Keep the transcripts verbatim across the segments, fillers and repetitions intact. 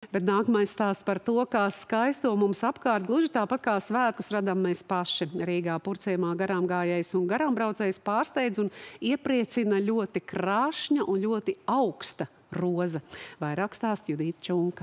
Bet nākamais stāsts par to, kā skaisto mums apkārt, gluži tāpat kā svētkus radām mēs paši. Rīgā Purvciemā garām gājējs un garām braucējs pārsteidz un iepriecina ļoti krāšņa un ļoti augsta roze. Vairāk stāsta Judīta Čunka.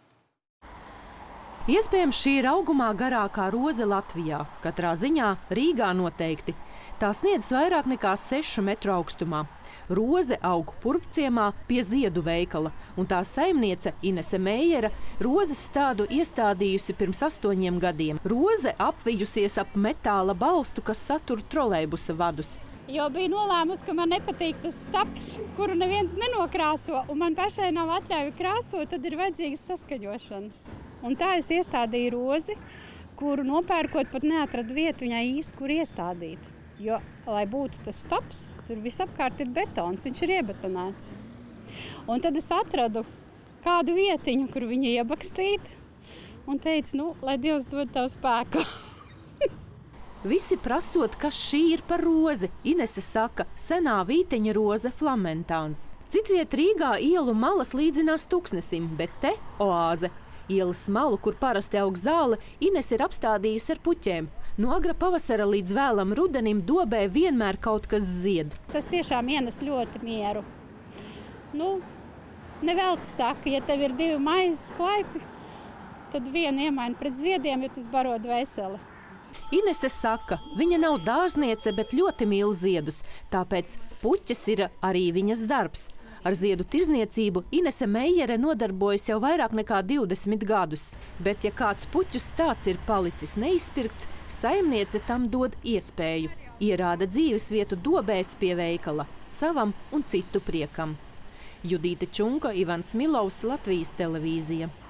Iespējams, šī ir augumā garākā roze Latvijā. Katrā ziņā Rīgā noteikti. Tā sniedz vairāk nekā sešu metru augstumā. Roze aug Purvciemā pie Ziedu veikala, un tā saimniece Inese Meijere rozes stādu iestādījusi pirms astoņiem gadiem. Roze apvijusies ap metāla balstu, kas satur trolejbusa vadus. Jo bija nolēmusi, ka man nepatīk tas staps, kuru neviens nenokrāso, un man pašai nav atļauja krāsot, tad ir vajadzīgas saskaņošanas. Un tā es iestādīju rozi, kuru nopērkot pat neatradu vietu viņai īsti, kur iestādīt. Jo, lai būtu tas staps, tur visapkārt ir betons, viņš ir iebetonēts. Un tad es atradu kādu vietiņu, kur viņu iebakstīt, un teicu, nu, lai Dievs dod tev spēku. Visi prasot, kas šī ir par rozi, Inese saka, senā vīteņa roze flamentāns. Citviet Rīgā ielu malas līdzinās Tuksnesim, bet te oāze. Ielas malu, kur parasti aug zāle, Inese ir apstādījusi ar puķēm. No agra pavasara līdz vēlam rudenim dobē vienmēr kaut kas zied. Tas tiešām ienes ļoti mieru. Nu, nevelti saka, ja tev ir divi maizes klaipi, tad vienu iemaini pret ziediem, jo tas baro dvēseli. Inese saka, viņa nav dārzniece, bet ļoti mīl ziedus, tāpēc puķes ir arī viņas darbs. Ar ziedu tirzniecību Inese Meijere nodarbojas jau vairāk nekā divdesmit gadus. Bet, ja kāds puķu stāds ir palicis neizpirkts, saimniece tam dod iespēju. Ierāda dzīves vietu dobēs pie veikala, savam un citu priekam. Judīta Čunka, Ivans Milovs, Latvijas televīzija.